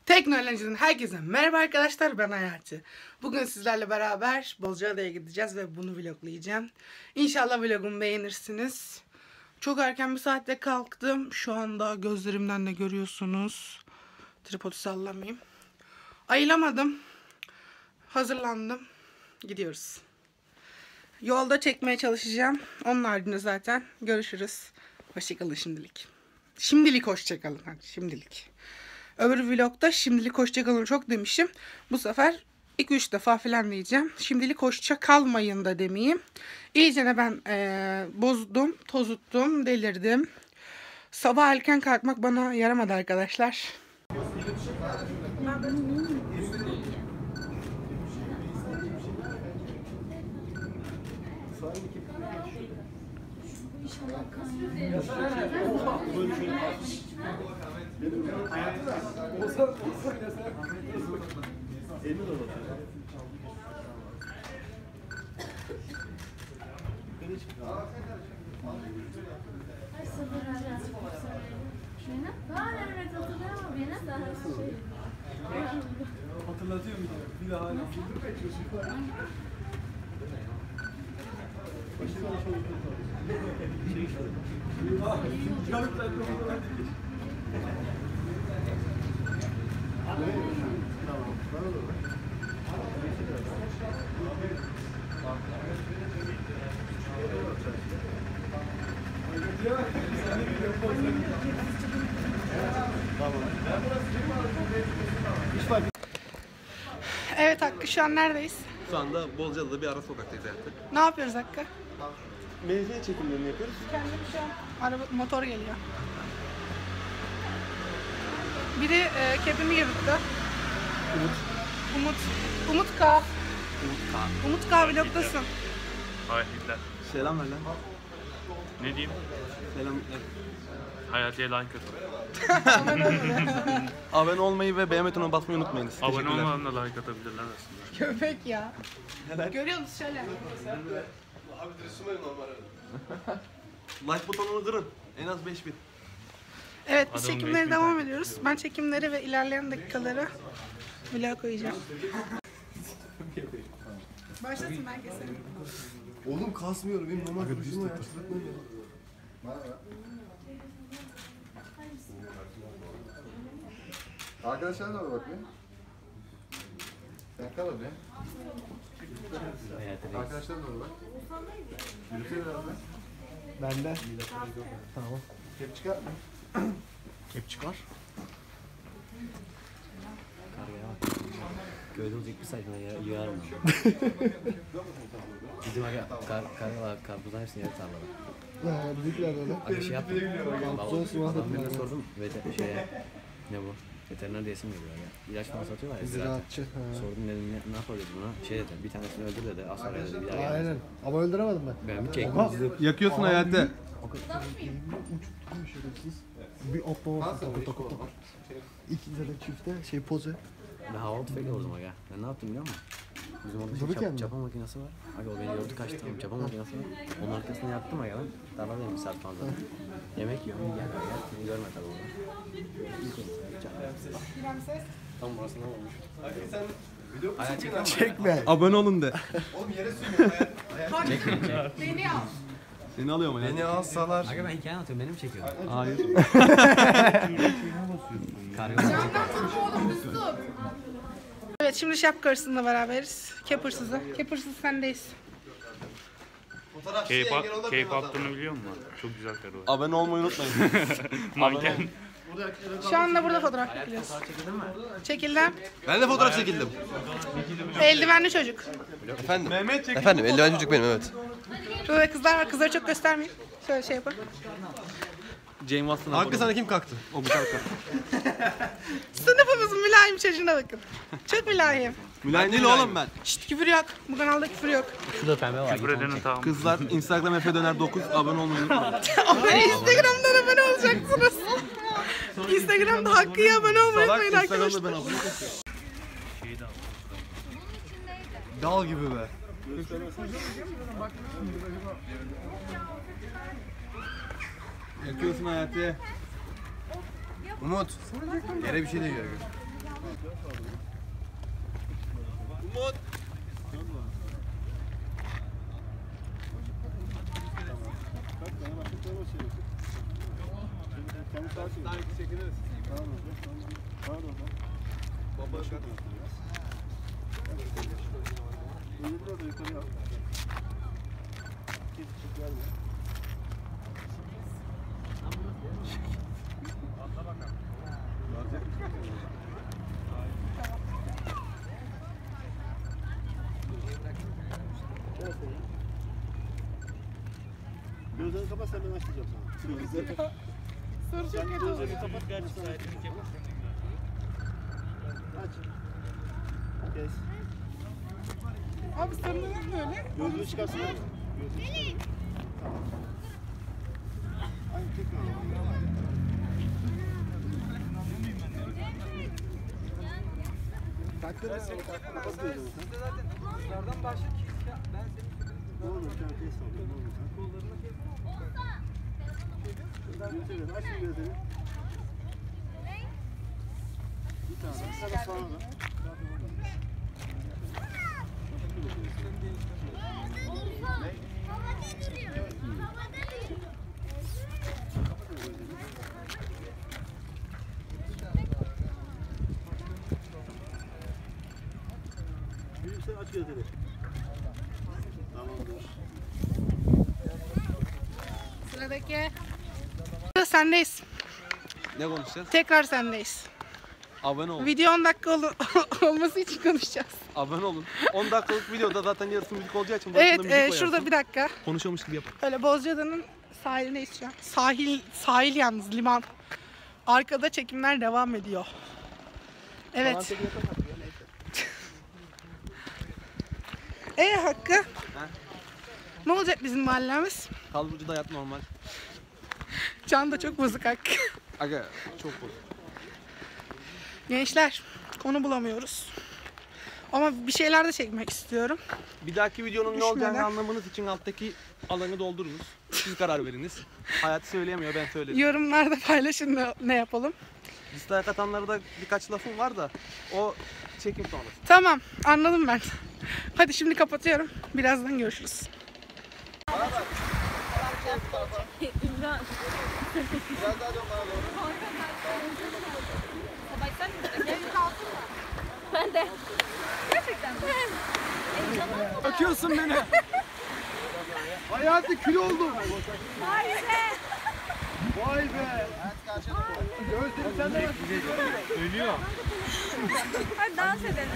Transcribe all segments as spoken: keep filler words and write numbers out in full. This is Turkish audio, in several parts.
Teknolojinin herkese merhaba arkadaşlar, ben Hayati. Bugün sizlerle beraber Bozcaada'ya gideceğiz ve bunu vloglayacağım. İnşallah vlogumu beğenirsiniz. Çok erken bir saatte kalktım. Şu anda gözlerimden de görüyorsunuz. Tripodu sallamayayım. Ayılamadım. Hazırlandım. Gidiyoruz. Yolda çekmeye çalışacağım. Onun ardından zaten görüşürüz. Hoşçakalın şimdilik. Şimdilik hoşçakalın. Hadi şimdilik. Öbür vlogda şimdilik hoşçakalın çok demişim. Bu sefer iki üç defa falan diyeceğim. Şimdilik hoşça kalmayın da demeyeyim. İyicene ben ee, bozdum, tozuttum, delirdim. Sabah erken kalkmak bana yaramadı arkadaşlar. Hatırlatıyor mu? Bir daha hala. Evet Hakkı, şu an neredeyiz? Şu anda Bozcaada'da bir ara sokaktayız hayatım. Ne yapıyoruz Hakkı? Mevziye çekimlerini yapıyoruz. Kendim şu an araba, motor geliyor. Biri e, kepimi yırttı. Umut. Umut. Umut K. Umut Kaan. Umut K vlogdasın. Hayır Hitler. Selam ver lan. Ne diyeyim? Selam. Hayatiye like atın. Abone olmayı ve beğen butonuna basmayı unutmayınız. Abone Teşekkürler. olmadan da like atabilirler aslında. Köpek ya. Helal. Görüyor musun şöyle? Like butonunu kırın. En az beş bin. Evet, biz Adamın çekimlere resmi devam takip ediyoruz. Ben çekimleri ve ilerleyen dakikaları vlog koyacağım. Başlasın ben keserim. Oğlum kasmıyorum, benim normal konuşma ya, çıldırtmayın ya. Arkadaşlar da var bak ya. Sen kal abi. Arkadaşlar da var bak. Yürüsene biraz be. Ben de. Tamam. Hep çıkar mı? Hep çıkar. Köyde olacak bir sayfına ya, yığarım. Bizim aga kar, kar, karpuzdan hepsini yarı tarlada. Ha, bizimkiler de öyle. Aga şey yaptım. Karpuzdan su mahvettim. Adam birine sordum ve şeye, ne bu? Veteriner diyesim geliyor ya. İlaç falan satıyorlar ya. Ziraatçı. Ha. Sordum dedim ne, ne yapabiliriz buna? Şey dedi, bir tanesini öldür dedi, az sonra dedi, bir daha gelmez. Aynen. Ama öldüremedim ben. Ben bir çektim. Yakıyorsun hayatı. Uçutmuş şerefsiz. Bir otlama takı takı takı. İkide de çifte şey poze. Ben havalı tüfekle vurdum aga. Ben ne yaptım biliyor musun? Bizim orada şey, Dururken çap, mi? çapa makinesi var. Aga o beni gördü kaçtı. Tamam, çapa makinesi var. Onun arkasına yattım aga ben. Tarladayım bir saat fazla. Yemek yiyorum. Gel aga. Beni görme tabi orada. Tam burasında olmuş. Hayat çekiyor. Çekme. Abone olun de. Oğlum yere sürüyor hayat. Beni al. Seni alıyorum hayatım. Beni alsalar. Aga ben hikaye anlatıyorum. Benim çekiyor. Hayır. Evet, şimdi şapka arasında beraberiz. Kepırsızı. Kepırsız sendeyiz. Keyif, keyif attığını biliyor musun? Çok güzel karı var. Abone olmayı unutmayın. Manken. Şu anda burada fotoğraf çekiliyoruz. Çekildim. Ben de fotoğraf çekildim. Eldivenli çocuk. Efendim? Mehmet çek. Efendim, eldiven çocuk benim, evet. Burada kızlar var. Kızları çok göstermeyin. Şöyle şey yapın. Jane Watson'a Hakkı sana kim kalktı? O bu şarkı. Sınıfımızın mülayim çocuğuna bakın. Çok mülayim. Mülayim değil oğlum ben. Şşt, küfür yok. Bu kanalda küfür yok. Şurada pembe var. Küfür edenin tamamı. Kızlar Instagram Efe Döner dokuz abone olmayı unutmayın. Ama Instagram'dan abone olacaksınız. Instagram'da Hakkı'ya abone olmayı Salak unutmayın Instagram'da arkadaşlar. ben abone olmayı. Şeyi de al. Dal gibi be. Yakıyorsun hayatı. Umut. Yere bir şey değiyor. Umut. Daha iki çekiliriz. Tamam tamam. Baba şaka. Uyuyor da yukarıya. Git çık gelme. Gözlerini kapat, sen ben açacağım sana. Gözlerini Soru çok kötü oldu. gözlerini kapat, gerçi saatini yapalım. Aç. Kes. Abi sen neden böyle? Gözlüğü çıkarsın abi. Gözlüğü çıkarsın. Tamam. Aynı tekrar. Kalktın mı? Kapat gözlerini sen. Dışarıdan başla ki ya ben senin Ne olur sen test al. Ne olur sen. kollarına Gözlerini aç bir gözlerini. Bir tane daha. Sana sonra da. Gülümse, aç gözleri. Tamamdır. Sıradaki. Sendeyiz. Ne konuşacağız? Tekrar sendeyiz. Abone olun. Video on dakika ol olması için konuşacağız. Abone olun. on dakikalık videoda zaten yarısı müzik olacağı için Evet, müzik e, koyarsın. şurada bir dakika. Konuşuyormuş gibi yap. Öyle Bozcaada'nın sahilindeyiz şu an. Sahil, sahil yalnız liman. Arkada çekimler devam ediyor. Evet. E Hakkı. Ne olacak bizim mahallemiz? Kalburcu'da hayat normal. Can da çok bozuk Hakkı. Aga çok bozuk. Gençler, konu bulamıyoruz. Ama bir şeyler de çekmek istiyorum. Bir dahaki videonun ne Düşmeden. olacağını anlamanız için alttaki alanı doldurunuz. Siz karar veriniz. Hayat söyleyemiyor, ben söylerim. Yorumlarda paylaşın ne, ne yapalım. Listeye katanlara da birkaç lafım var da o çekim sonrası. Tamam, anladım ben. Hadi şimdi kapatıyorum. Birazdan görüşürüz. Ben de. Gerçekten mi? Açıyorsun beni. Hayatı kül oldu. Vay be. Vay be. Gözleri senden Ölüyor. Hadi dans edelim.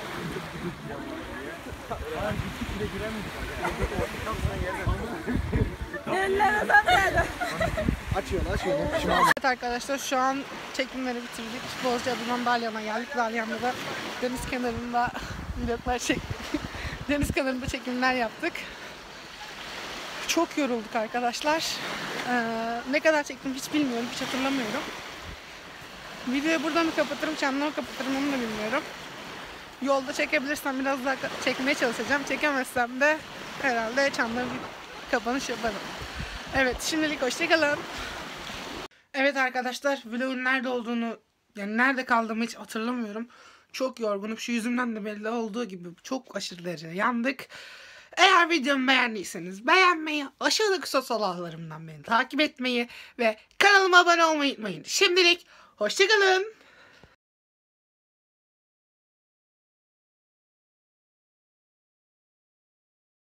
Eller uzatmadı. açıyor, açıyor. Evet arkadaşlar, şu an çekimleri bitirdik. Bozcaada'dan Dalyan'a geldik. Dalyan'da da deniz kenarında vloglar çektik. Deniz kenarında çekimler yaptık. Çok yorulduk arkadaşlar. Ee, ne kadar çektim hiç bilmiyorum, hiç hatırlamıyorum. Videoyu burada mı kapatırım, çanları mı kapatırım onu da bilmiyorum. Yolda çekebilirsem biraz daha çekmeye çalışacağım. Çekemezsem de herhalde çanları bir kapanış yaparım. Evet, şimdilik hoşçakalın. Evet arkadaşlar, vlogun nerede olduğunu, yani nerede kaldığımı hiç hatırlamıyorum. Çok yorgunum. Şu yüzümden de belli olduğu gibi çok aşırı derece yandık. Eğer videomu beğendiyseniz beğenmeyi, aşağıdaki sosyal ağlarımdan beni takip etmeyi ve kanalıma abone olmayı unutmayın. Şimdilik hoşçakalın.